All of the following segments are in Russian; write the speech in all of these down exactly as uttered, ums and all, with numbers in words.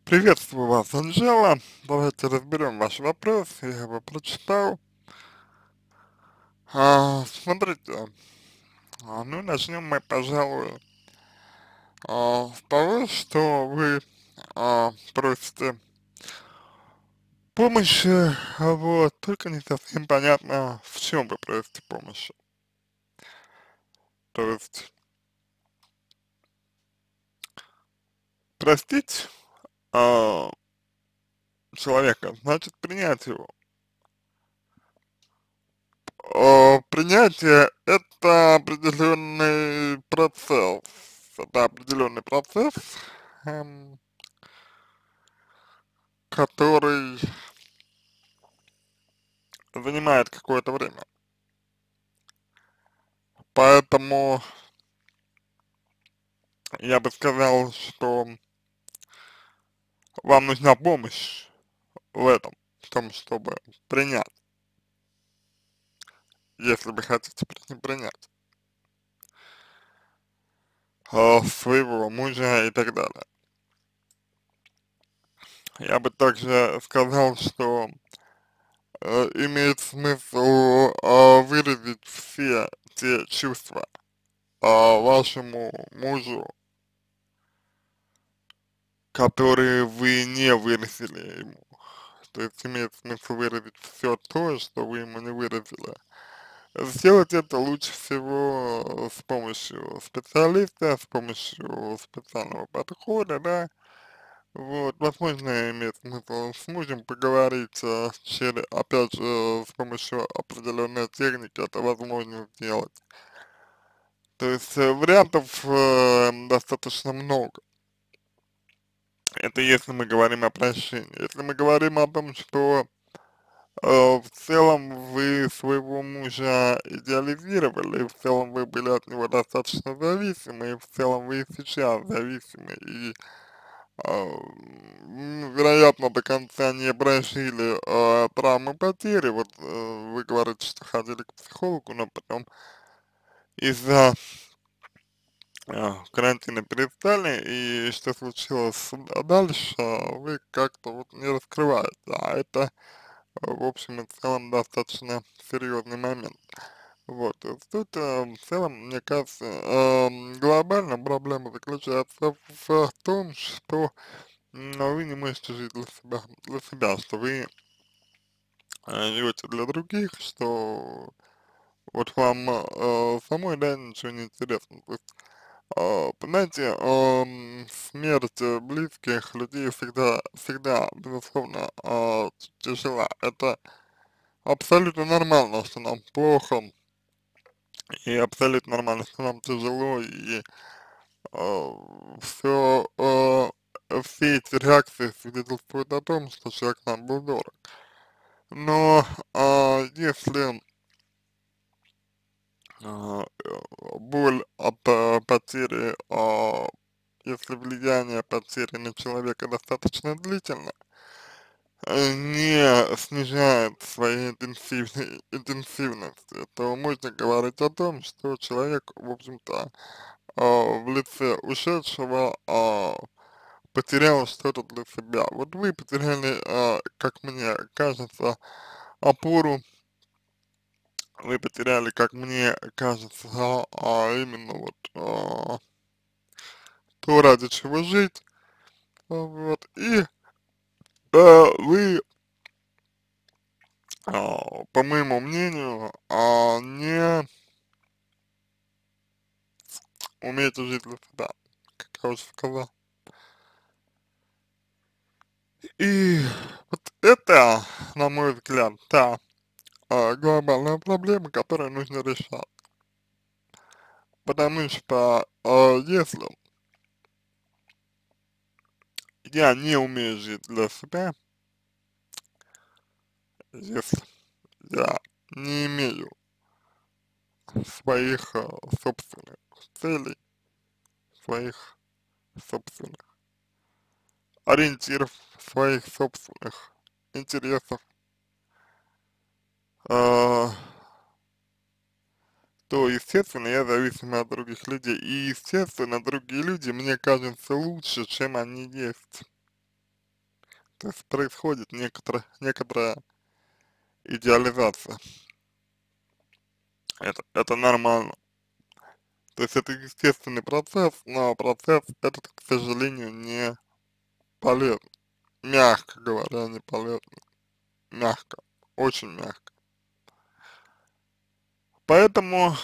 Приветствую вас, Анжела. Давайте разберем ваш вопрос. Я его прочитал. А, смотрите, а, ну начнем мы, пожалуй, а, с того, что вы а, просите помощи, а вот, только не совсем понятно, в чем вы просите помощи. То есть простить а, человека, значит принять его. А, принятие это определенный процесс, это определенный процесс, эм, который занимает какое-то время. Поэтому я бы сказал, что вам нужна помощь в этом, в том, чтобы принять, если вы хотите при- принять э, своего мужа и так далее. Я бы также сказал, что э, имеет смысл э, выразить все те чувства э, вашему мужу, которые вы не выразили ему. То есть имеет смысл выразить все то, что вы ему не выразили. Сделать это лучше всего с помощью специалиста, с помощью специального подхода, да. Вот, возможно, имеет смысл с мужем поговорить, э, через, опять же, с помощью определенной техники это возможно сделать. То есть э, вариантов э, достаточно много. Это если мы говорим о прощении. Если мы говорим о том, что э, в целом вы своего мужа идеализировали, в целом вы были от него достаточно зависимы, и в целом вы и сейчас зависимы, и а, м, вероятно, до конца не прожили а, травмы потери. Вот э, вы говорите, что ходили к психологу, но потом из-за а, карантина перестали, и что случилось а дальше, а, вы как-то вот не раскрываете, а это, а, в общем и целом, достаточно серьезный момент. Вот, то есть тут э, в целом, мне кажется, эм, глобальная проблема заключается в, в том, что м, вы не можете жить для себя, для себя, что вы э, живете для других, что вот вам э, самой, да, ничего не интересно. То есть, э, понимаете, эм, смерть э, близких людей всегда, всегда, безусловно, э, тяжела. Это абсолютно нормально, что нам плохо, и абсолютно нормально, что нам тяжело, и все, все эти реакции свидетельствуют о том, что человек нам был дорог. Но а, если а, э, боль от а, потери, а, если влияние потери на человека достаточно длительно, э, не снижает своей интенсивной, интенсивности, то можно говорить о том, что человек, в общем-то, а, в лице ушедшего а, потерял что-то для себя. Вот вы потеряли, а, как мне кажется, опору, вы потеряли, как мне кажется, а, а именно вот а, то, ради чего жить, а, вот, и а, вы, а, по моему мнению, а, не умеете жить для себя, как я уже сказал. И вот это, на мой взгляд, та а, глобальная проблема, которую нужно решать. Потому что а, если я не умею жить для себя, если я не имею своих а, собственных целей, своих собственных ориентиров, своих собственных интересов, а, то, естественно, я зависим от других людей. И, естественно, другие люди, мне кажется, лучше, чем они есть. То есть происходит некоторая, некоторая идеализация. Это, это нормально. То есть это естественный процесс, но процесс этот, к сожалению, не полезен. Мягко говоря, не полезен. Мягко. Очень мягко. Поэтому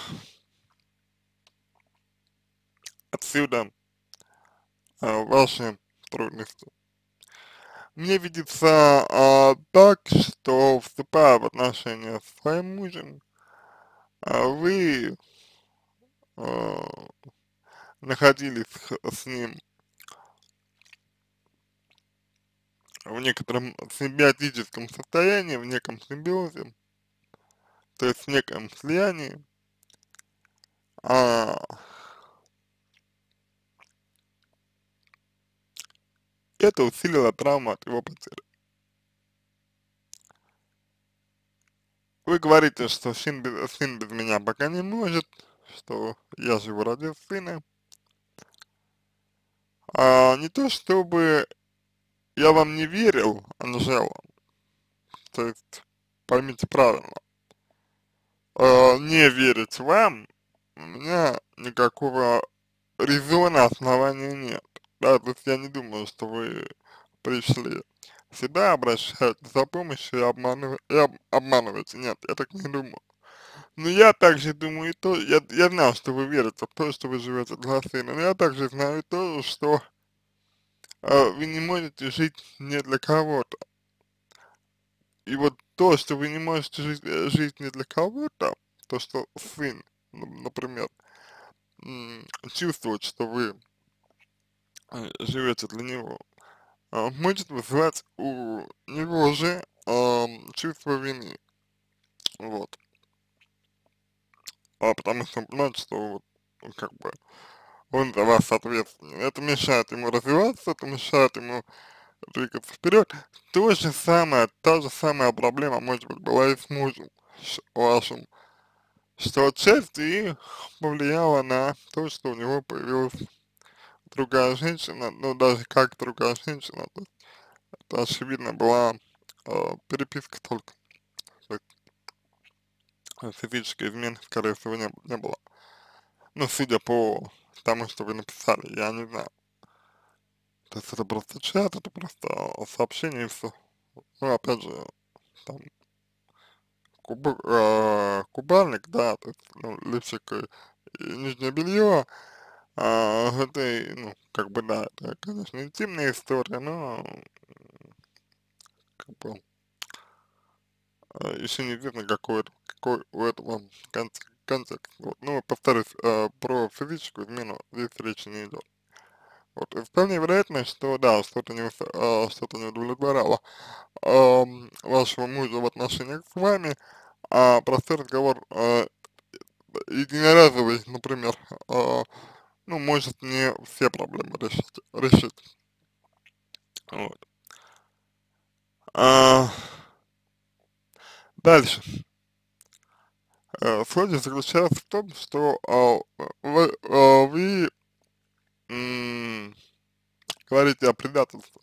отсюда э, ваши трудности. Мне видится а, так, что вступая в отношения с своим мужем, а, вы а, находились с ним в некотором симбиотическом состоянии, в неком симбиозе, то есть в неком слиянии, а, это усилило травму от его потери. Вы говорите, что сын без, сын без меня пока не может, что я живу ради сына. А, не то чтобы я вам не верил, Анжела, то есть поймите правильно, а, не верить вам у меня никакого резона, основания нет. Да, то есть я не думаю, что вы пришли сюда, обращаетесь за помощью и, обманыв... и об... обманываете. Нет, я так не думаю. Но я также думаю и то, я, я знаю, что вы верите в то, что вы живете для сына, но я также знаю и то, что э, вы не можете жить не для кого-то. И вот то, что вы не можете жить, э, жить не для кого-то, то, что сын, н- например, м, чувствует, что вы э, живете для него, а, может вызывать у него же ам, чувство вины, вот, а потому что он понимает, что вот, ну, как бы он за вас ответственен. Это мешает ему развиваться, это мешает ему двигаться вперед. То же самое, та же самая проблема, может быть, была и с мужем ш- вашим, что отчасти и повлияло на то, что у него появилась другая женщина, ну, даже как другая женщина, то есть это, очевидно, была э, переписка только, то есть э, физической измены, скорее всего, не, не было. Ну, судя по тому, что вы написали, я не знаю. То есть это просто чат, это просто сообщение и все. Ну, опять же, там, куб, э, купальник, да, то есть, ну, лифчик и, и нижнее белье, а, это, и, ну, как бы, да, это, конечно, интимная история, но, как бы, э, еще неизвестно, какой, это- какой у этого контекст. контекст. Вот. Ну, повторюсь, э, про физическую измену здесь речи не идет. Вот, и вполне вероятно, что, да, что-то не, ус- э, что-то не удовлетворяло ам, вашего мужа в отношениях с вами, а простой разговор э, единоразовый, например, а, ну, может не все проблемы решить. решить. Вот. А, дальше. Э, сложность заключается в том, что а, вы, а, вы м, говорите о предательстве.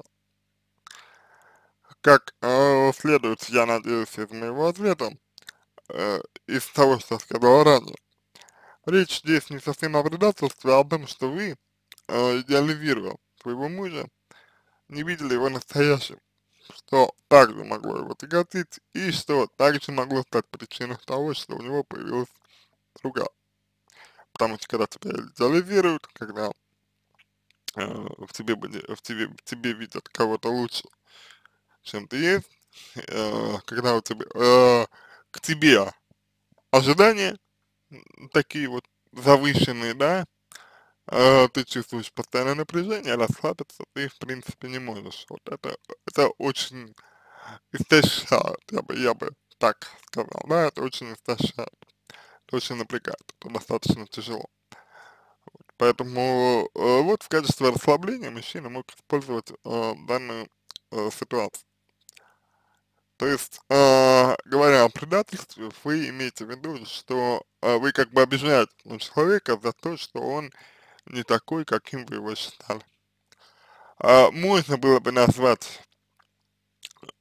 Как э, следует, я надеюсь, из моего ответа, э, из того, что я сказал ранее. Речь здесь не совсем о предательстве, а о том, что вы, э, идеализируя своего мужа, не видели его настоящим, что также могло его тяготить, и что также могло стать причиной того, что у него появилась другая. Потому что когда тебя идеализируют, когда э, в тебе, были- в тебе, в тебе видят кого-то лучше, чем ты есть, э, когда у тебя, э, к тебе ожидания м, такие вот завышенные, да, э, ты чувствуешь постоянное напряжение, расслабиться ты, в принципе, не можешь. Вот это, это очень истощает, я бы, я бы так сказал, да, это очень истощает, это очень напрягает, это достаточно тяжело. Поэтому э, вот в качестве расслабления мужчина мог использовать э, данную э, ситуацию. То есть, э, говоря о предательстве, вы имеете в виду, что э, вы как бы обижаете ну, человека за то, что он не такой, каким вы его считали. А, можно было бы назвать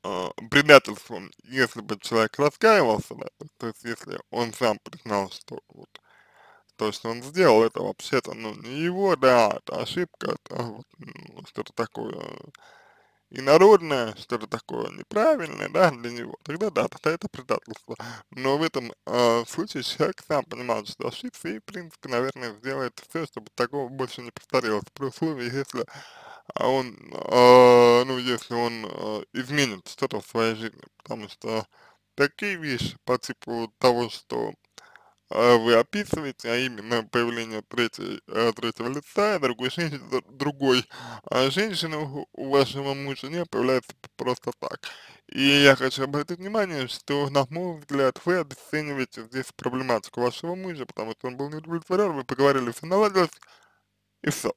э, предательством, если бы человек раскаивался, да, то есть если он сам признал, что вот то, что он сделал, это вообще-то, ну, не его, да, это ошибка, это вот, ну, что-то такое инородное, что-то такое неправильное, да, для него, тогда да, тогда это предательство. Но в этом э, случае человек сам понимает, что ошибся и, в принципе, наверное, сделает все, чтобы такого больше не повторилось, при условии, если а он, э, ну, если он э, изменит что-то в своей жизни, потому что такие вещи по типу того, что э, вы описываете, а именно появление третьей, э, третьего лица, другой женщины, д- другой а женщины у, у вашего мужа не появляется п- просто так. И я хочу обратить внимание, что, на мой взгляд, вы обесцениваете здесь проблематику вашего мужа, потому что он был не удовлетворен, вы поговорили, все наладилось, и все.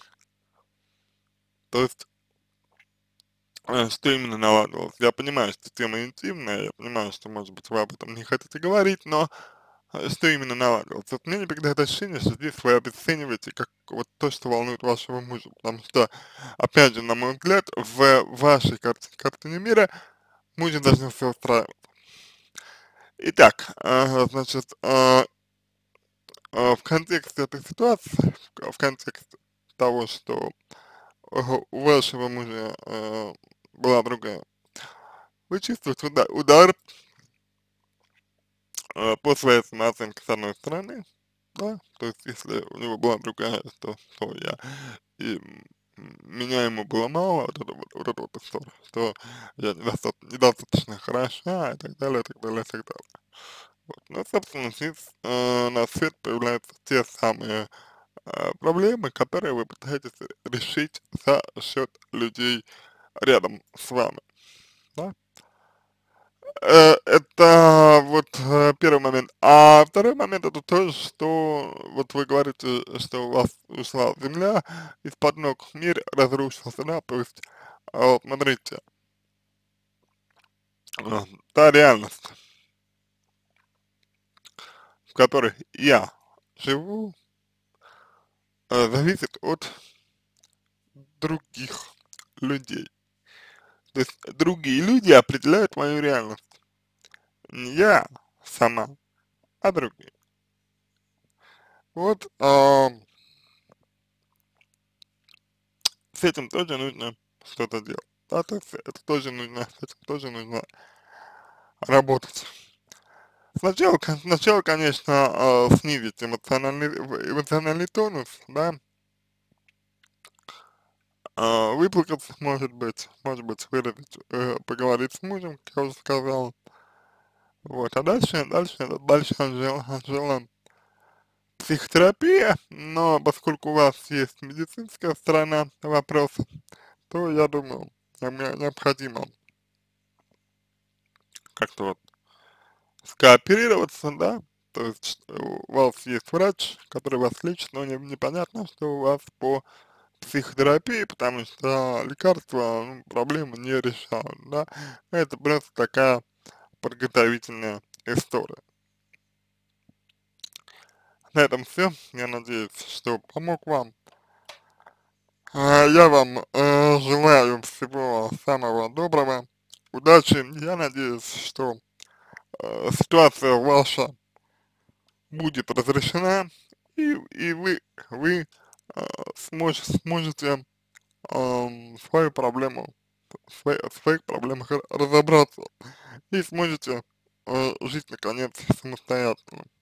То есть А, что именно наладилось? Я понимаю, что тема интимная, я понимаю, что, может быть, вы об этом не хотите говорить, но а, что именно наладилось? Вот мне не покидает ощущение, что здесь вы обесцениваете как вот то, что волнует вашего мужа, потому что, опять же, на мой взгляд, в вашей карте, картине мира мужа должно все устраивать. Итак, а, значит, а, а, в контексте этой ситуации, в в контексте того, что а, у вашего мужа а, была другая, вы чувствуете уда- удар э, по своей самооценке с одной стороны, да, то есть если у него была другая, то, то я, и м, меня ему было мало, вот это вот, вот это вот история, что я недостаточно, недостаточно хороша, и так далее, и так далее, и так далее. Вот. Ну, собственно, здесь э, на свет появляются те самые э, проблемы, которые вы пытаетесь решить за счет людей рядом с вами, да. Э, это вот э, первый момент. А второй момент это то, что вот вы говорите, что у вас ушла земля из-под ног, мир разрушился, да, то есть, а вот смотрите, э, та реальность, в которой я живу, э, зависит от других людей. То есть другие люди определяют мою реальность. Не я сама, а другие. Вот, а, с этим тоже нужно что-то делать. Да, то есть это тоже нужно, с этим тоже нужно работать. Сначала, кон- сначала, конечно, э, снизить эмоциональный, в- эмоциональный тонус, да, э, выплакаться, может быть, может быть, выразить, э, поговорить с мужем, как я уже сказал, вот, а дальше, дальше, дальше Анжела, Анжела, психотерапия, но поскольку у вас есть медицинская сторона вопроса, то я думаю, нам не- необходимо как-то вот скооперироваться, да, то есть э, у вас есть врач, который вас лечит, но не, непонятно, что у вас по психотерапии, потому что лекарства ну, проблемы не решают, да, это просто такая подготовительная история. На этом все, я надеюсь, что помог вам. А, Я вам э, желаю всего самого доброго, удачи, я надеюсь, что э, ситуация ваша будет разрешена, и, и вы, вы э, смож, сможете эм, свою проблему, в свои- в своих проблемах ра- разобраться и сможете э, жить наконец самостоятельно.